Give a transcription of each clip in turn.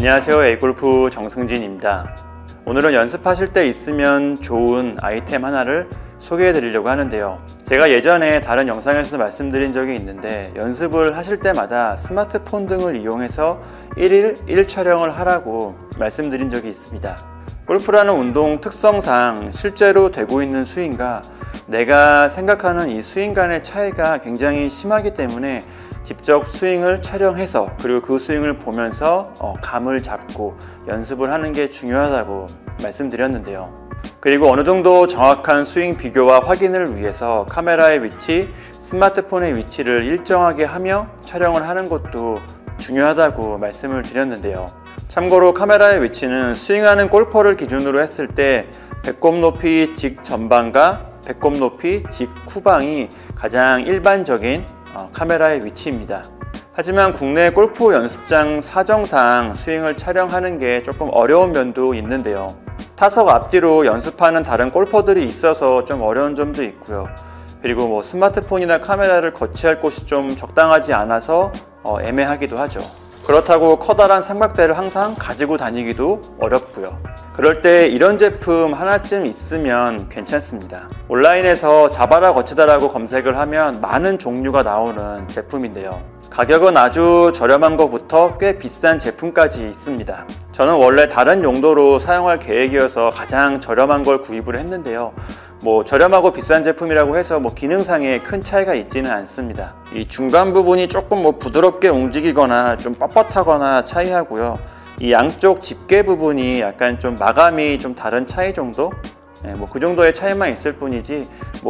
안녕하세요. A골프 정승진입니다. 오늘은 연습하실 때 있으면 좋은 아이템 하나를 소개해 드리려고 하는데요. 제가 예전에 다른 영상에서도 말씀드린 적이 있는데, 연습을 하실 때마다 스마트폰 등을 이용해서 1일 1 촬영을 하라고 말씀드린 적이 있습니다. 골프라는 운동 특성상 실제로 되고 있는 스윙과 내가 생각하는 이 스윙 간의 차이가 굉장히 심하기 때문에 직접 스윙을 촬영해서, 그리고 그 스윙을 보면서 감을 잡고 연습을 하는 게 중요하다고 말씀드렸는데요. 그리고 어느 정도 정확한 스윙 비교와 확인을 위해서 카메라의 위치, 스마트폰의 위치를 일정하게 하며 촬영을 하는 것도 중요하다고 말씀을 드렸는데요. 참고로 카메라의 위치는 스윙하는 골퍼를 기준으로 했을 때 배꼽 높이 직전방과 배꼽 높이 직후방이 가장 일반적인 카메라의 위치입니다. 하지만 국내 골프 연습장 사정상 스윙을 촬영하는 게 조금 어려운 면도 있는데요. 타석 앞뒤로 연습하는 다른 골퍼들이 있어서 좀 어려운 점도 있고요. 그리고 스마트폰이나 카메라를 거치할 곳이 좀 적당하지 않아서 애매하기도 하죠. 그렇다고 커다란 삼각대를 항상 가지고 다니기도 어렵고요. 그럴 때 이런 제품 하나쯤 있으면 괜찮습니다. 온라인에서 잡아라 거치다라고 검색을 하면 많은 종류가 나오는 제품인데요. 가격은 아주 저렴한 것부터 꽤 비싼 제품까지 있습니다. 저는 원래 다른 용도로 사용할 계획이어서 가장 저렴한 걸 구입을 했는데요. 저렴하고 비싼 제품이라고 해서 기능상에 큰 차이가 있지는 않습니다. 이 중간 부분이 조금 부드럽게 움직이거나 좀 뻣뻣하거나 차이하고요. 이 양쪽 집게 부분이 약간 좀 마감이 좀 다른 차이 정도? 그 정도의 차이만 있을 뿐이지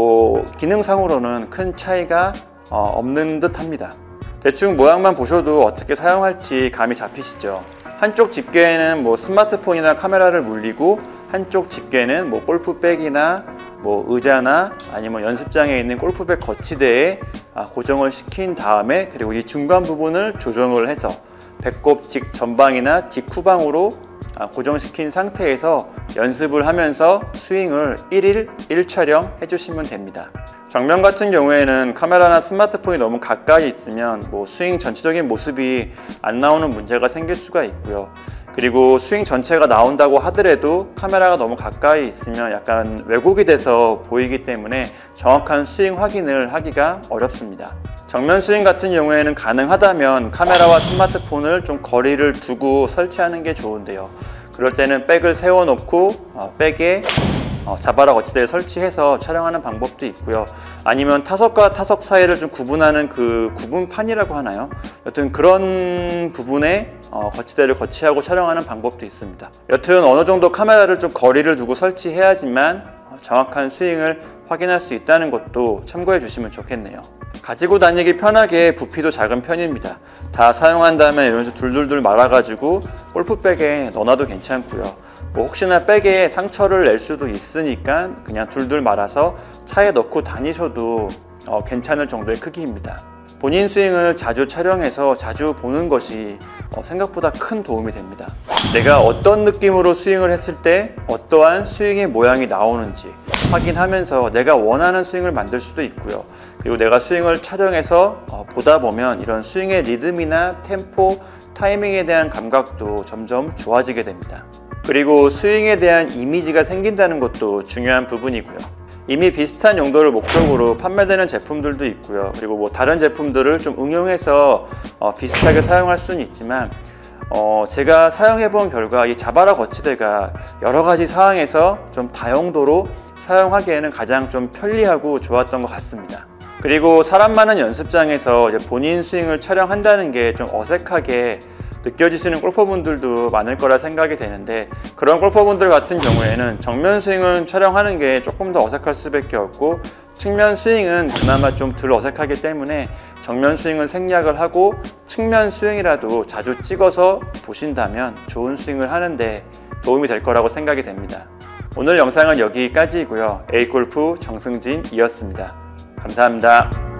기능상으로는 큰 차이가 없는 듯 합니다. 대충 모양만 보셔도 어떻게 사용할지 감이 잡히시죠. 한쪽 집게는 스마트폰이나 카메라를 물리고, 한쪽 집게는 골프백이나 의자나 아니면 연습장에 있는 골프백 거치대에 고정을 시킨 다음에, 그리고 이 중간 부분을 조정을 해서 배꼽 직전방이나 직후방으로 고정시킨 상태에서 연습을 하면서 스윙을 1일 1 촬영 해주시면 됩니다. 정면 같은 경우에는 카메라나 스마트폰이 너무 가까이 있으면 스윙 전체적인 모습이 안 나오는 문제가 생길 수가 있고요. 그리고 스윙 전체가 나온다고 하더라도 카메라가 너무 가까이 있으면 약간 왜곡이 돼서 보이기 때문에 정확한 스윙 확인을 하기가 어렵습니다. 정면 스윙 같은 경우에는 가능하다면 카메라와 스마트폰을 좀 거리를 두고 설치하는 게 좋은데요. 그럴 때는 백을 세워놓고 백에 잡아라 거치대를 설치해서 촬영하는 방법도 있고요. 아니면 타석과 타석 사이를 좀 구분하는 그 구분판이라고 하나요? 여튼 그런 부분에 거치대를 거치하고 촬영하는 방법도 있습니다. 여튼 어느 정도 카메라를 좀 거리를 두고 설치해야지만 정확한 스윙을 확인할 수 있다는 것도 참고해 주시면 좋겠네요. 가지고 다니기 편하게 부피도 작은 편입니다. 다 사용한 다음에 이러면서 둘둘둘 말아가지고 골프백에 넣어놔도 괜찮고요. 혹시나 백에 상처를 낼 수도 있으니까 그냥 둘둘 말아서 차에 넣고 다니셔도 괜찮을 정도의 크기입니다. 본인 스윙을 자주 촬영해서 자주 보는 것이 생각보다 큰 도움이 됩니다. 내가 어떤 느낌으로 스윙을 했을 때 어떠한 스윙의 모양이 나오는지 확인하면서 내가 원하는 스윙을 만들 수도 있고요. 그리고 내가 스윙을 촬영해서 보다 보면 이런 스윙의 리듬이나 템포, 타이밍에 대한 감각도 점점 좋아지게 됩니다. 그리고 스윙에 대한 이미지가 생긴다는 것도 중요한 부분이고요. 이미 비슷한 용도를 목적으로 판매되는 제품들도 있고요. 그리고 다른 제품들을 좀 응용해서 비슷하게 사용할 수는 있지만 제가 사용해 본 결과 이 잡아라 거치대가 여러 가지 상황에서 좀 다용도로 사용하기에는 가장 좀 편리하고 좋았던 것 같습니다. 그리고 사람 많은 연습장에서 본인 스윙을 촬영한다는 게 좀 어색하게 느껴지시는 골퍼분들도 많을 거라 생각이 되는데, 그런 골퍼분들 같은 경우에는 정면 스윙은 촬영하는 게 조금 더 어색할 수밖에 없고, 측면 스윙은 그나마 좀 덜 어색하기 때문에 정면 스윙은 생략을 하고 측면 스윙이라도 자주 찍어서 보신다면 좋은 스윙을 하는데 도움이 될 거라고 생각이 됩니다. 오늘 영상은 여기까지이고요. A골프 정승진이었습니다. 감사합니다.